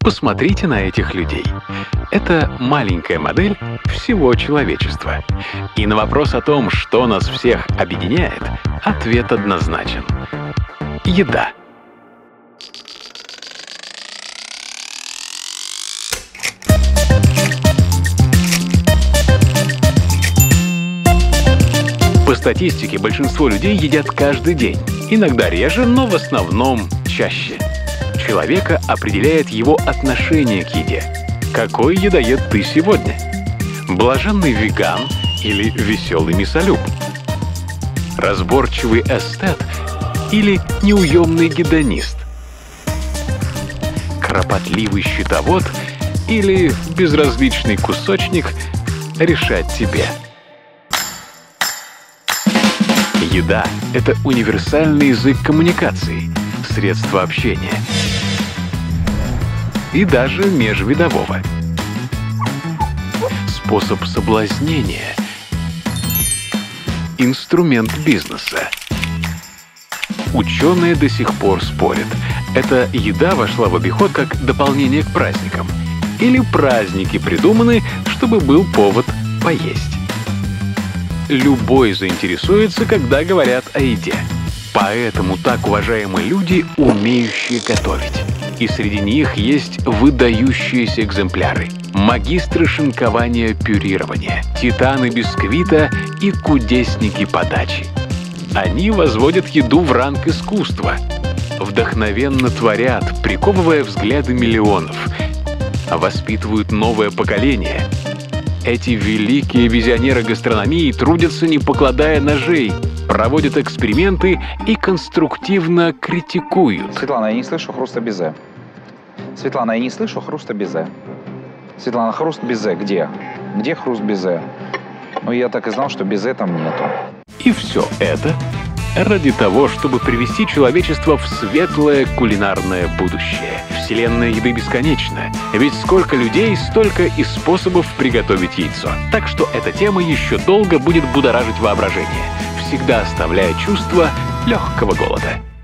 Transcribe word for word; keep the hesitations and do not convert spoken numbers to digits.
Посмотрите на этих людей. Это маленькая модель всего человечества. И на вопрос о том, что нас всех объединяет, ответ однозначен. Еда. По статистике, большинство людей едят каждый день. Иногда реже, но в основном чаще. Человека определяет его отношение к еде. Какой едоед ты сегодня? Блаженный веган или веселый мясолюб? Разборчивый эстет или неуемный гедонист? Кропотливый счетовод или безразличный кусочник — решать тебе. Еда — это универсальный язык коммуникации, средство общения и даже межвидового. Способ соблазнения, инструмент бизнеса. Ученые до сих пор спорят, эта еда вошла в обиход как дополнение к праздникам, или праздники придуманы, чтобы был повод поесть. Любой заинтересуется, когда говорят о еде. Поэтому так уважаемы люди, умеющие готовить. И среди них есть выдающиеся экземпляры. Магистры шинкования пюрирования, титаны бисквита и кудесники подачи. Они возводят еду в ранг искусства. Вдохновенно творят, приковывая взгляды миллионов. Воспитывают новое поколение. Эти великие визионеры гастрономии трудятся, не покладая ножей, проводят эксперименты и конструктивно критикуют. Светлана, я не слышу хруста безе. Светлана, я не слышу хруста безе. Светлана, хруст безе где? Где хруст безе? Ну, я так и знал, что безе там нету. И все это ради того, чтобы привести человечество в светлое кулинарное будущее. Вселенная еды бесконечна, ведь сколько людей, столько и способов приготовить яйцо. Так что эта тема еще долго будет будоражить воображение, всегда оставляя чувство легкого голода.